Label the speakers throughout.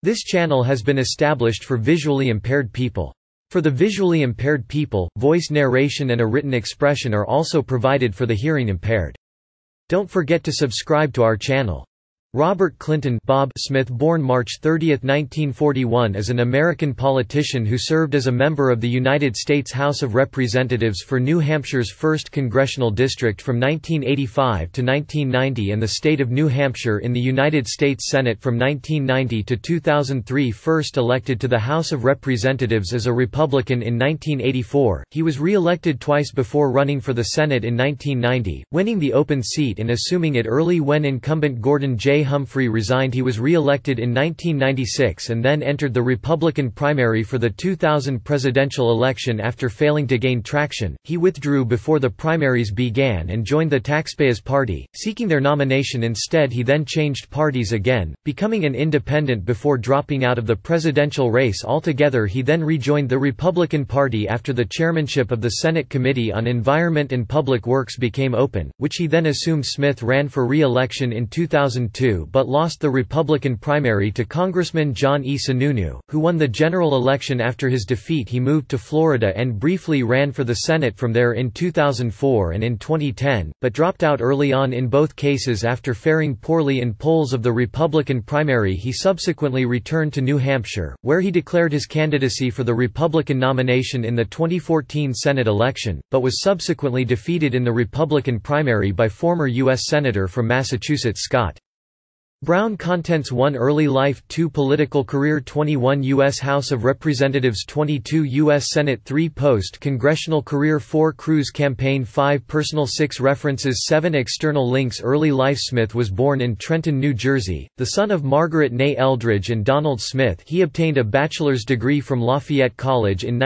Speaker 1: This channel has been established for visually impaired people. For the visually impaired people, voice narration and a written expression are also provided for the hearing impaired. Don't forget to subscribe to our channel. Robert Clinton Bob Smith, born March 30, 1941, is an American politician who served as a member of the United States House of Representatives for New Hampshire's 1st Congressional District from 1985 to 1990 and the state of New Hampshire in the United States Senate from 1990 to 2003. First elected to the House of Representatives as a Republican in 1984, he was re-elected twice before running for the Senate in 1990, winning the open seat and assuming it early when incumbent Gordon J Humphrey resigned. He was re-elected in 1996 and then entered the Republican primary for the 2000 presidential election after failing to gain traction. He withdrew before the primaries began and joined the Taxpayers Party, seeking their nomination instead. He then changed parties again, becoming an independent before dropping out of the presidential race altogether. He then rejoined the Republican Party after the chairmanship of the Senate Committee on Environment and Public Works became open, which he then assumed. Smith ran for re-election in 2002 but lost the Republican primary to Congressman John E. Sununu, who won the general election. After his defeat, he moved to Florida and briefly ran for the Senate from there in 2004 and in 2010, but dropped out early on in both cases after faring poorly in polls of the Republican primary. He subsequently returned to New Hampshire, where he declared his candidacy for the Republican nomination in the 2014 Senate election, but was subsequently defeated in the Republican primary by former U.S. Senator from Massachusetts Scott Brown. Contents: 1 Early life, 2 Political career, 21 U.S. House of Representatives, 22 U.S. Senate, 3 Post-Congressional career, 4 Cruz campaign, 5 Personal, 6 References, 7 External links. Early life. Smith was born in Trenton, New Jersey, the son of Margaret Ney Eldridge and Donald Smith. He obtained a bachelor's degree from Lafayette College in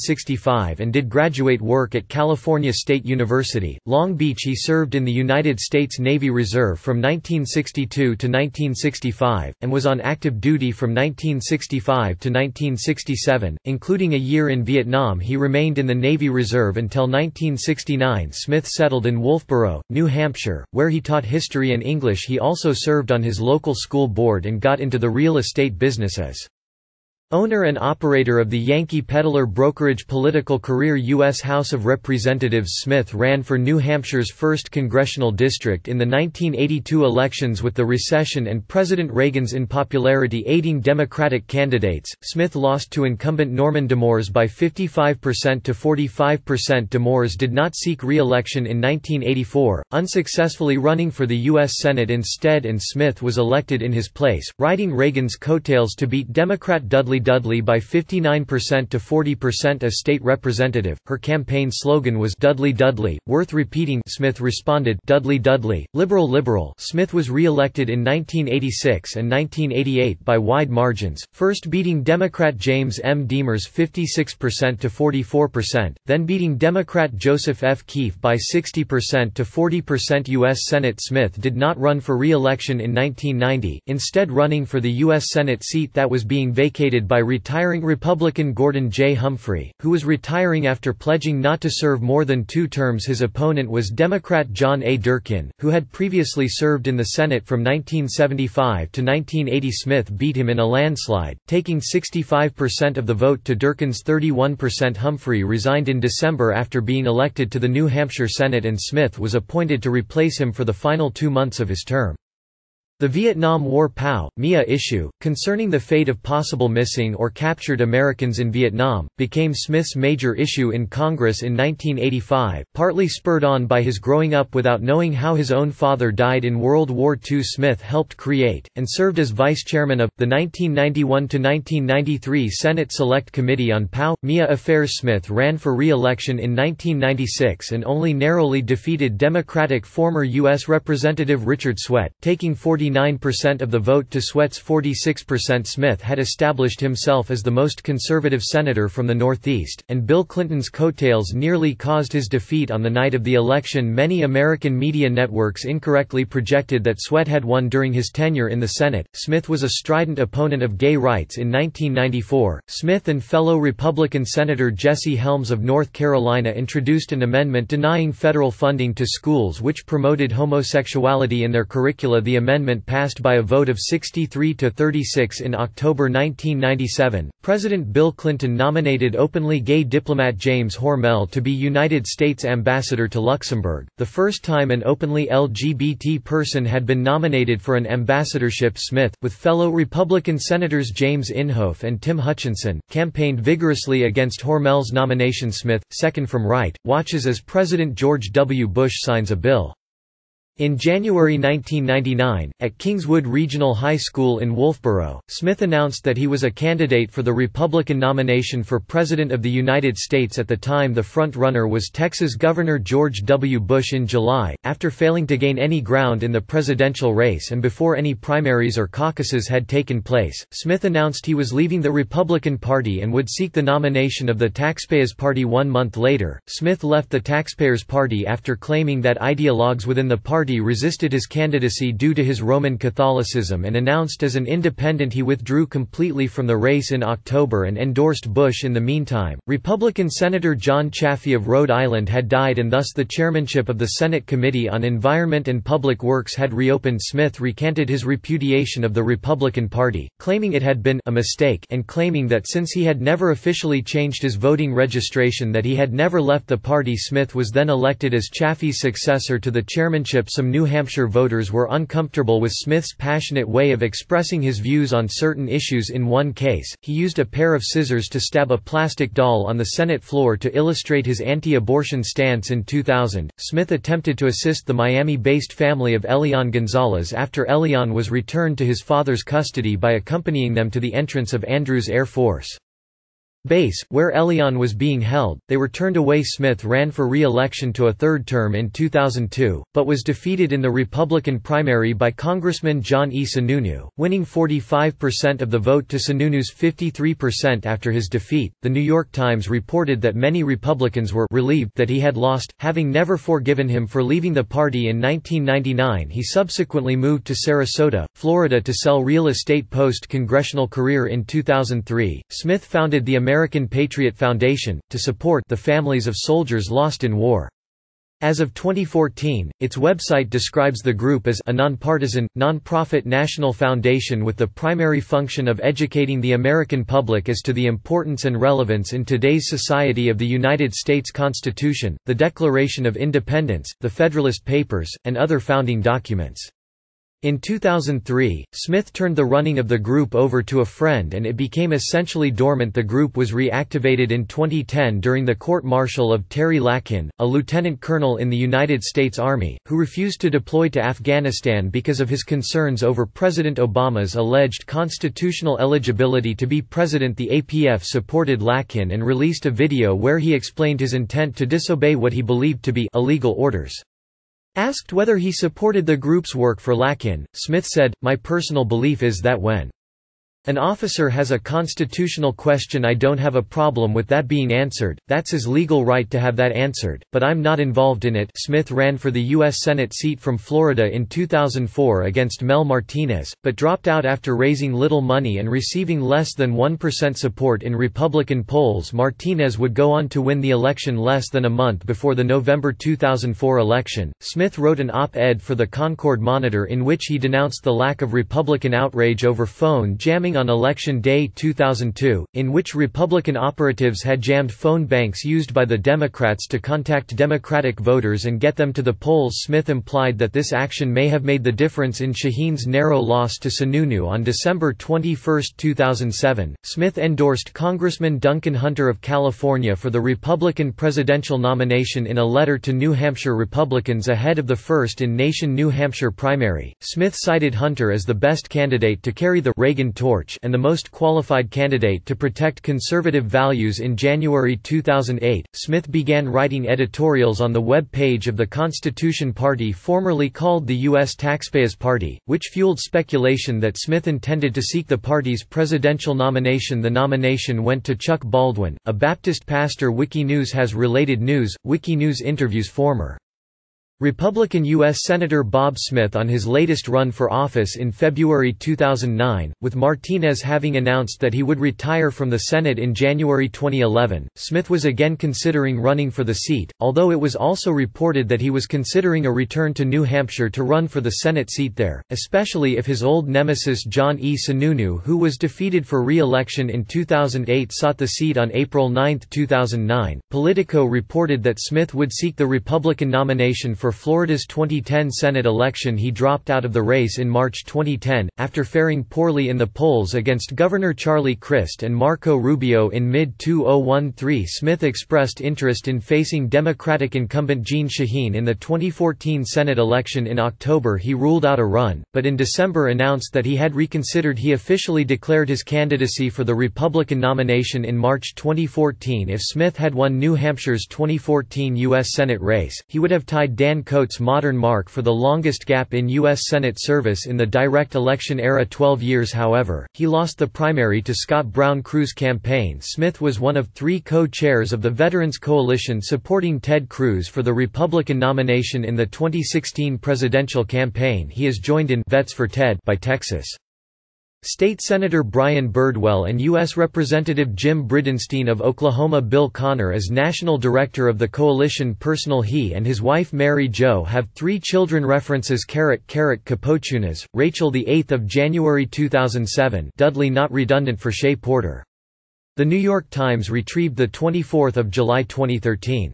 Speaker 1: 1965 and did graduate work at California State University, Long Beach. He served in the United States Navy Reserve from 1962 to 1965, and was on active duty from 1965 to 1967, including a year in Vietnam. He remained in the Navy Reserve until 1969. Smith settled in Wolfboro, New Hampshire, where he taught history and English. He also served on his local school board and got into the real estate business as owner and operator of the Yankee Peddler brokerage. Political career. U.S. House of Representatives. Smith ran for New Hampshire's 1st Congressional District in the 1982 elections. With the recession and President Reagan's unpopularity aiding Democratic candidates, Smith lost to incumbent Norman DeMoores by 55% to 45%. DeMoores did not seek re-election in 1984, unsuccessfully running for the U.S. Senate instead, and Smith was elected in his place, riding Reagan's coattails to beat Democrat Dudley by 59% to 40% as state representative. Her campaign slogan was "Dudley Dudley, worth repeating." Smith responded, "Dudley Dudley, liberal liberal." Smith was re-elected in 1986 and 1988 by wide margins, first beating Democrat James M. Demers 56% to 44%, then beating Democrat Joseph F. Keefe by 60% to 40%. U.S. Senate. Smith did not run for re-election in 1990, instead running for the U.S. Senate seat that was being vacated by retiring Republican Gordon J. Humphrey, who was retiring after pledging not to serve more than 2 terms. His opponent was Democrat John A. Durkin, who had previously served in the Senate from 1975 to 1980. Smith beat him in a landslide, taking 65% of the vote to Durkin's 31%. Humphrey resigned in December after being elected to the New Hampshire Senate, and Smith was appointed to replace him for the final 2 months of his term. The Vietnam War (POW/MIA) issue, concerning the fate of possible missing or captured Americans in Vietnam, became Smith's major issue in Congress in 1985, partly spurred on by his growing up without knowing how his own father died in World War II. Smith helped create, and served as vice chairman of, the 1991–1993 Senate Select Committee on POW/MIA Affairs. Smith ran for re-election in 1996 and only narrowly defeated Democratic former U.S. Representative Richard Sweatt, taking 49% of the vote to Sweatt's 46%. Smith had established himself as the most conservative senator from the Northeast, and Bill Clinton's coattails nearly caused his defeat on the night of the election. Many American media networks incorrectly projected that Sweatt had won during his tenure in the Senate. Smith was a strident opponent of gay rights. In 1994, Smith and fellow Republican Senator Jesse Helms of North Carolina introduced an amendment denying federal funding to schools which promoted homosexuality in their curricula. The amendment Amendment passed by a vote of 63 to 36 in October 1997, President Bill Clinton nominated openly gay diplomat James Hormel to be United States Ambassador to Luxembourg, the first time an openly LGBT person had been nominated for an ambassadorship. Smith, with fellow Republican Senators James Inhofe and Tim Hutchinson, campaigned vigorously against Hormel's nomination. Smith, second from right, watches as President George W. Bush signs a bill. In January 1999, at Kingswood Regional High School in Wolfboro, Smith announced that he was a candidate for the Republican nomination for President of the United States. At the time, the front-runner was Texas Governor George W. Bush. In July, after failing to gain any ground in the presidential race and before any primaries or caucuses had taken place, Smith announced he was leaving the Republican Party and would seek the nomination of the Taxpayers Party. 1 month later, Smith left the Taxpayers Party after claiming that ideologues within the party resisted his candidacy due to his Roman Catholicism, and announced as an independent he withdrew completely from the race in October and endorsed Bush. In the meantime, Republican Senator John Chafee of Rhode Island had died, and thus the chairmanship of the Senate Committee on Environment and Public Works had reopened. Smith recanted his repudiation of the Republican Party, claiming it had been a mistake and claiming that since he had never officially changed his voting registration that he had never left the party. Smith was then elected as Chafee's successor to the chairmanship. Some New Hampshire voters were uncomfortable with Smith's passionate way of expressing his views on certain issues. In one case, he used a pair of scissors to stab a plastic doll on the Senate floor to illustrate his anti-abortion stance. In 2000, Smith attempted to assist the Miami-based family of Elian Gonzalez after Elian was returned to his father's custody by accompanying them to the entrance of Andrews Air Force Base, where Elian was being held. They were turned away. Smith ran for re-election to a third term in 2002, but was defeated in the Republican primary by Congressman John E. Sununu, winning 45% of the vote to Sununu's 53%. After his defeat, The New York Times reported that many Republicans were relieved that he had lost, having never forgiven him for leaving the party. In 1999, he subsequently moved to Sarasota, Florida to sell real estate. Post-congressional career. In 2003, Smith founded the American Patriot Foundation, to support the families of soldiers lost in war. As of 2014, its website describes the group as a nonpartisan, nonprofit national foundation with the primary function of educating the American public as to the importance and relevance in today's society of the United States Constitution, the Declaration of Independence, the Federalist Papers, and other founding documents. In 2003, Smith turned the running of the group over to a friend and it became essentially dormant. The group was reactivated in 2010 during the court-martial of Terry Lakin, a lieutenant colonel in the United States Army, who refused to deploy to Afghanistan because of his concerns over President Obama's alleged constitutional eligibility to be president. The APF supported Lakin and released a video where he explained his intent to disobey what he believed to be illegal orders. Asked whether he supported the group's work for Lakin, Smith said, "My personal belief is that when an officer has a constitutional question, I don't have a problem with that being answered. That's his legal right to have that answered, but I'm not involved in it." Smith ran for the U.S. Senate seat from Florida in 2004 against Mel Martinez, but dropped out after raising little money and receiving less than 1% support in Republican polls. Martinez would go on to win the election less than a month before the November 2004 election. Smith wrote an op-ed for the Concord Monitor in which he denounced the lack of Republican outrage over phone jamming on Election Day 2002, in which Republican operatives had jammed phone banks used by the Democrats to contact Democratic voters and get them to the polls. Smith implied that this action may have made the difference in Shaheen's narrow loss to Sununu. On December 21, 2007, Smith endorsed Congressman Duncan Hunter of California for the Republican presidential nomination in a letter to New Hampshire Republicans ahead of the first-in-nation New Hampshire primary. Smith cited Hunter as the best candidate to carry the Reagan torch and the most qualified candidate to protect conservative values. In January 2008, Smith began writing editorials on the web page of the Constitution Party, formerly called the U.S. Taxpayers Party, which fueled speculation that Smith intended to seek the party's presidential nomination. The nomination went to Chuck Baldwin, a Baptist pastor. Wikinews has related news. Wikinews interviews former Republican U.S. Senator Bob Smith on his latest run for office in February 2009, with Martinez having announced that he would retire from the Senate in January 2011. Smith was again considering running for the seat, although it was also reported that he was considering a return to New Hampshire to run for the Senate seat there, especially if his old nemesis John E. Sununu, who was defeated for re-election in 2008, sought the seat on April 9, 2009. Politico reported that Smith would seek the Republican nomination for Florida's 2010 Senate election. He dropped out of the race in March 2010, after faring poorly in the polls against Governor Charlie Crist and Marco Rubio in mid-2013. Smith expressed interest in facing Democratic incumbent Jeanne Shaheen in the 2014 Senate election. In October he ruled out a run, but in December announced that he had reconsidered. He officially declared his candidacy for the Republican nomination in March 2014. If Smith had won New Hampshire's 2014 U.S. Senate race, he would have tied Dan Coates' modern mark for the longest gap in U.S. Senate service in the direct election era, 12 years. However, he lost the primary to Scott Brown Cruz's campaign. Smith was one of 3 co-chairs of the Veterans Coalition supporting Ted Cruz for the Republican nomination in the 2016 presidential campaign. He is joined in Vets for Ted by Texas State Senator Brian Birdwell and U.S. Representative Jim Bridenstine of Oklahoma. Bill Connor is National Director of the coalition. Personal: he and his wife Mary Jo have 3 children. References: Capochunas, Rachel, the 8th of January 2007. Dudley, not redundant for Shea Porter. The New York Times retrieved the 24th of July 2013.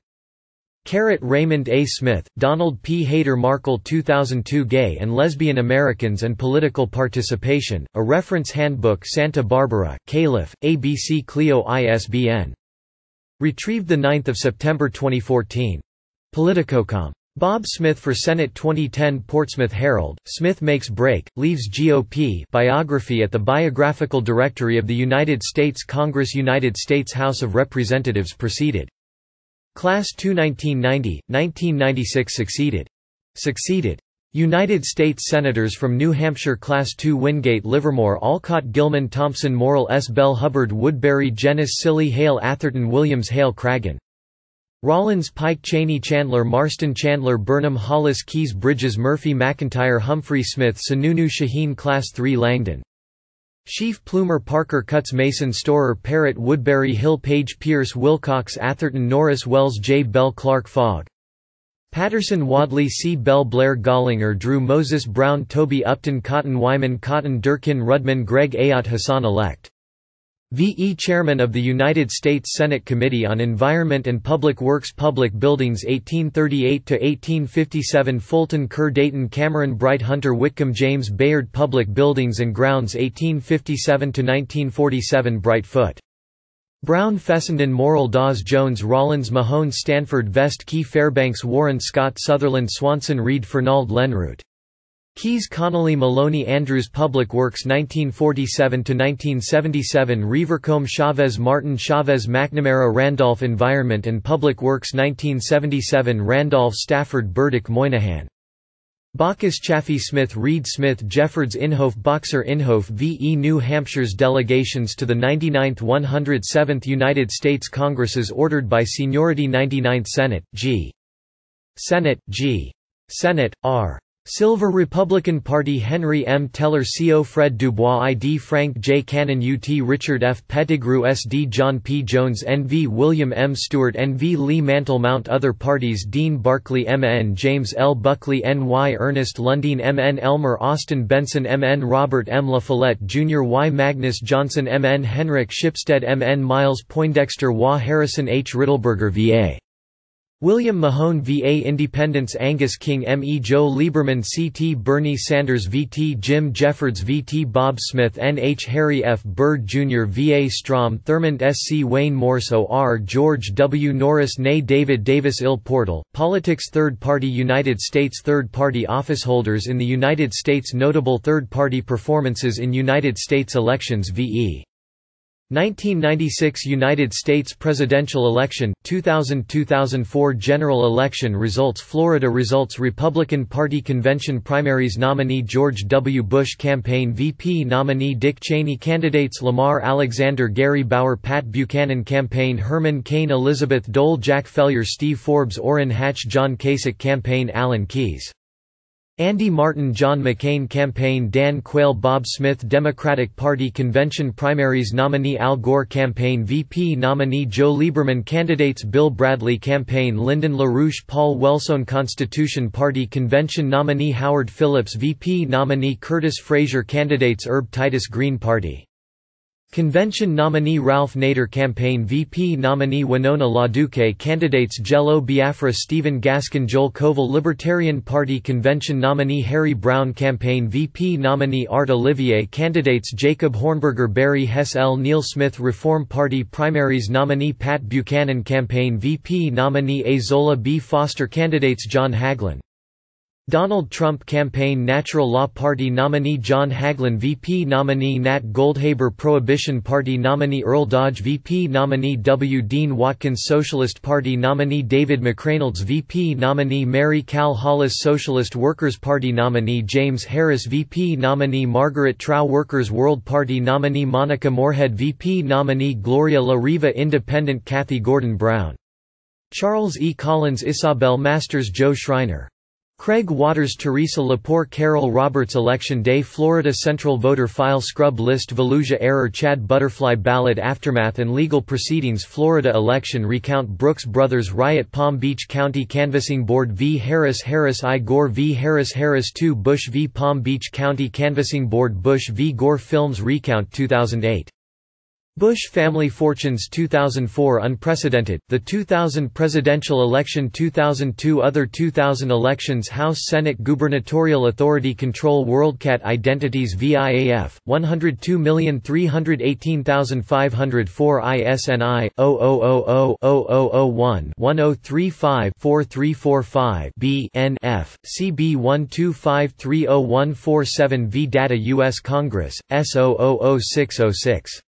Speaker 1: Raymond A. Smith, Donald P. Hayter Markle. 2002. Gay and Lesbian Americans and Political Participation, a Reference Handbook. Santa Barbara, Calif., ABC Clio. ISBN. Retrieved 9 September 2014. Politico.com. Bob Smith for Senate. 2010 Portsmouth Herald, Smith makes break, leaves GOP. Biography at the Biographical Directory of the United States Congress. United States House of Representatives preceded Class II. 1990, 1996 Succeeded. United States Senators from New Hampshire: Class II Wingate, Livermore, Alcott, Gilman, Thompson, Morrill, S. Bell, Hubbard, Woodbury, Jenness, Silly, Hale, Atherton, Williams, Hale, Cragen, Rollins, Pike, Cheney, Chandler, Marston, Chandler, Burnham, Hollis, Keyes, Bridges, Murphy, McIntyre, Humphrey, Smith, Sununu, Shaheen. Class III Langdon, Sheaf, Plumer, Parker, Cutts, Mason, Storer, Parrott, Woodbury, Hill, Page, Pierce, Wilcox, Atherton, Norris, Wells, J. Bell, Clark, Fogg, Patterson, Wadley, C. Bell, Blair, Gollinger, Drew, Moses, Brown, Toby, Upton, Cotton, Wyman, Cotton, Durkin, Rudman, Greg, Ayat, Hassan-elect. V.E. Chairman of the United States Senate Committee on Environment and Public Works. Public Buildings 1838–1857 Fulton, Kerr, Dayton, Cameron, Bright, Hunter, Whitcomb, James Bayard. Public Buildings and Grounds 1857–1947 Brightfoot, Brown, Fessenden, Morrill, Dawes, Jones, Rollins, Mahone, Stanford, Vest, Key, Fairbanks, Warren, Scott, Sutherland, Swanson, Reed, Fernald, Lenroot, Keyes, Connolly, Maloney, Andrews. Public Works 1947–1977 Revercombe, Chavez, Martin, Chavez, McNamara, Randolph. Environment and Public Works 1977 Randolph, Stafford, Burdick, Moynihan, Bacchus, Chaffee, Smith, Reed, Smith, Jeffords, Inhofe, Boxer, Inhofe. V.E. New Hampshire's delegations to the 99th 107th United States Congresses ordered by seniority: 99th Senate, G. Senate, G. Senate, R. Silver, Republican Party: Henry M. Teller, Co. Fred Dubois, ID. Frank J. Cannon, UT. Richard F. Pettigrew, SD. John P. Jones, NV. William M. Stewart, NV. Lee Mantle. Mount. Other parties: Dean Barkley, MN. James L. Buckley, NY. Ernest Lundeen, MN. Elmer Austin Benson, MN. Robert M. La Follette, Jr. Y. Magnus Johnson, MN. Henrik Shipstead, MN. Miles Poindexter, WA. Harrison H. Riddleberger, VA. William Mahone, VA. Independents: Angus King, M.E. Joe Lieberman, C.T. Bernie Sanders, V.T. Jim Jeffords, V.T. Bob Smith, N.H. Harry F. Byrd, Jr. V.A. Strom Thurmond, S.C. Wayne Morse, O.R. George W. Norris, née David Davis. Il Portal, Politics. Third Party United States. Third Party officeholders in the United States. Notable third-party performances in United States elections. V.E. 1996 United States presidential election, 2000–2004 general election results, Florida results, Republican Party convention primaries, nominee George W. Bush, campaign VP nominee Dick Cheney, candidates Lamar Alexander, Gary Bauer, Pat Buchanan, campaign Herman Cain, Elizabeth Dole, Jack Fellier, Steve Forbes, Orrin Hatch, John Kasich, campaign Alan Keyes, Andy Martin, John McCain, campaign Dan Quayle, Bob Smith, Democratic Party convention primaries, nominee Al Gore, campaign VP nominee Joe Lieberman, candidates Bill Bradley, campaign Lyndon LaRouche, Paul Wellstone, Constitution Party convention nominee Howard Phillips, VP nominee Curtis Frazier, candidates Herb Titus, Green Party convention nominee Ralph Nader, campaign VP nominee Winona LaDuke, candidates Jello Biafra, Stephen Gaskin, Joel Koval, Libertarian Party convention nominee Harry Brown, campaign VP nominee Art Olivier, candidates Jacob Hornberger, Barry Hess, L. Neil Smith, Reform Party primaries, nominee Pat Buchanan, campaign VP nominee Azola B. Foster, candidates John Hagelin, Donald Trump, campaign Natural Law Party nominee John Hagelin, VP nominee Nat Goldhaber, Prohibition Party nominee Earl Dodge, VP nominee W. Dean Watkins, Socialist Party nominee David McReynolds, VP nominee Mary Cal Hollis, Socialist Workers Party nominee James Harris, VP nominee Margaret Trow, Workers World Party nominee Monica Moorhead, VP nominee Gloria La Riva, Independent Kathy Gordon Brown, Charles E. Collins, Isabel Masters, Joe Schreiner, Craig Waters, Teresa Lepore, Carol Roberts, Election Day, Florida Central Voter File Scrub List, Volusia Error, Chad Butterfly, Ballot Aftermath and Legal Proceedings, Florida Election Recount, Brooks Brothers Riot, Palm Beach County Canvassing Board v. Harris, Harris I. Gore v. Harris, Harris II, Bush v. Palm Beach County Canvassing Board, Bush v. Gore, Films Recount 2008. Bush Family Fortunes 2004 Unprecedented, the 2000 presidential election 2002 Other 2000 elections House Senate Gubernatorial Authority Control WorldCat Identities VIAF, 102,318,504 ISNI, 0000-0001-1035-4345 B N F, CB 125301447 V Data U.S. Congress, S0000606